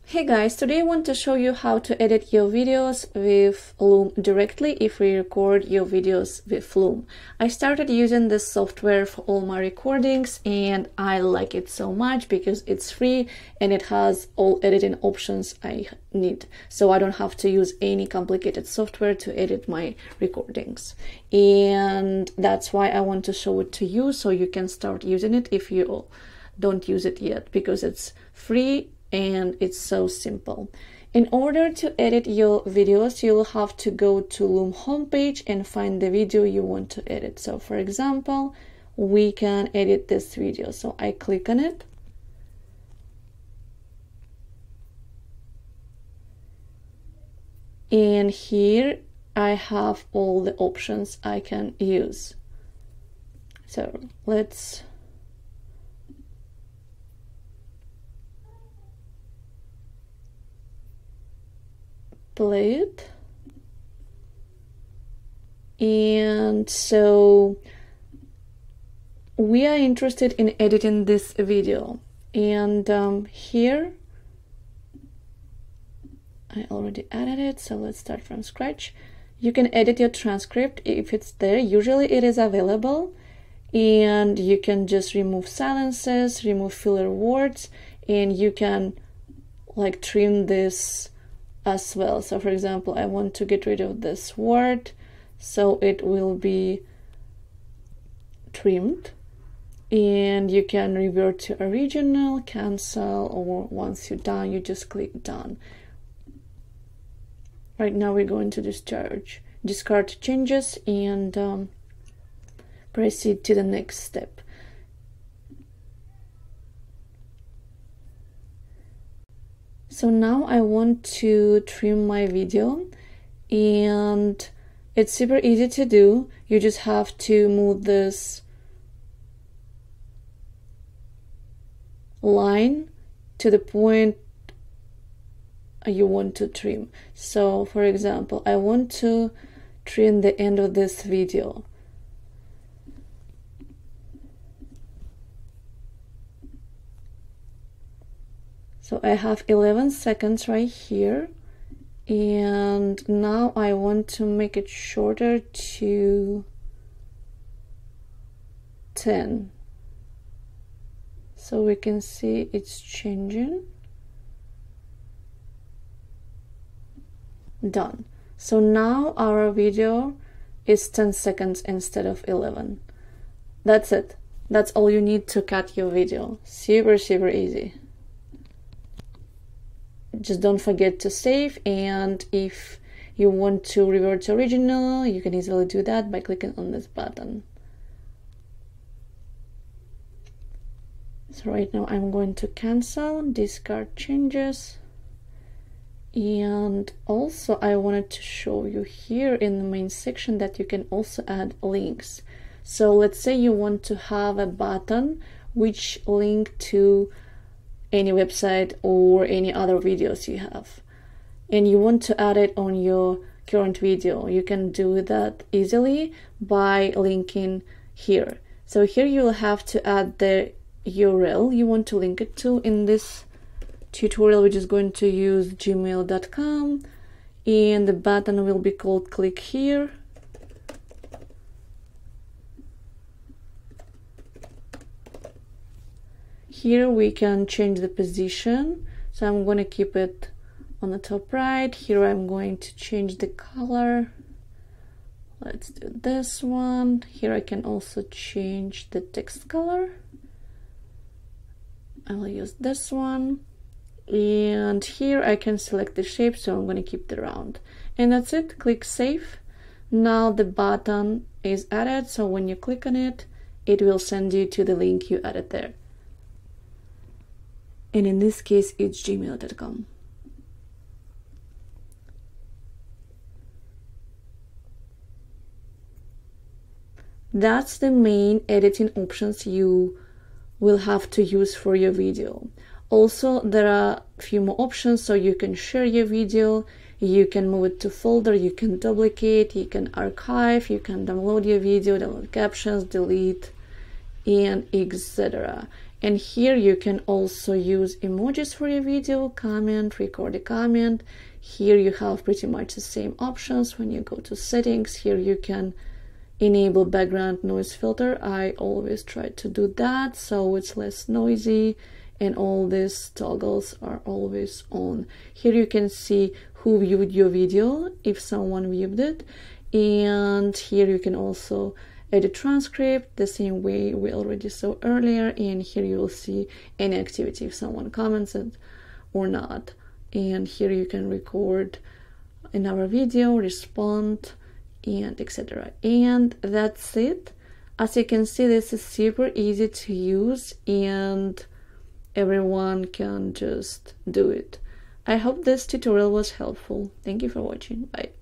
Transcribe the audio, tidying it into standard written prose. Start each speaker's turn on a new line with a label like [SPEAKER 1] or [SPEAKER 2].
[SPEAKER 1] Hey guys, today I want to show you how to edit your videos with Loom directly if we record your videos with Loom. I started using this software for all my recordings and I like it so much because it's free and it has all editing options I need. So I don't have to use any complicated software to edit my recordings. And that's why I want to show it to you so you can start using it if you don't use it yet, because it's free and it's so simple. In order to edit your videos, you'll have to go to Loom homepage and find the video you want to edit. So for example, we can edit this video. So I click on it. And here I have all the options I can use. So let's play it. And so we are interested in editing this video, and here I already added it, so let's start from scratch. You can edit your transcript if it's there. Usually it is available, and you can just remove silences, remove filler words, and you can like trim this as well. So for example, I want to get rid of this word, so it will be trimmed, and you can revert to original, cancel, or once you're done you just click done. Right now we're going to discard changes and proceed to the next step. So now I want to trim my video, and it's super easy to do. You just have to move this line to the point you want to trim. So for example, I want to trim the end of this video. So I have 11 seconds right here, and now I want to make it shorter to 10. So we can see it's changing. Done. So now our video is 10 seconds instead of 11. That's it. That's all you need to cut your video. Super easy. Just don't forget to save, and if you want to revert to original, you can easily do that by clicking on this button. So right now I'm going to cancel, discard changes, and also I wanted to show you here in the main section that you can also add links. So let's say you want to have a button which link to any website or any other videos you have, and you want to add it on your current video. You can do that easily by linking here. So here you will have to add the URL you want to link it to. In this tutorial we're just going to use gmail.com, and the button will be called click here. Here we can change the position, so I'm going to keep it on the top right. Here I'm going to change the color. Let's do this one. Here I can also change the text color. I will use this one. And here I can select the shape, so I'm going to keep the round. And that's it. Click save. Now the button is added, so when you click on it, it will send you to the link you added there. And in this case it's gmail.com. That's the main editing options you will have to use for your video. Also, there are a few more options, so you can share your video, you can move it to folder, you can duplicate, you can archive, you can download your video, download captions, delete, and etc. And here you can also use emojis for your video, comment, record a comment. Here you have pretty much the same options. When you go to settings, here you can enable background noise filter. I always try to do that so it's less noisy, and all these toggles are always on. Here you can see who viewed your video, if someone viewed it, and here you can also edit transcript the same way we already saw earlier, and here you will see any activity, if someone comments it or not. And here you can record another video, respond, and etc. And that's it. As you can see, this is super easy to use and everyone can just do it. I hope this tutorial was helpful. Thank you for watching. Bye.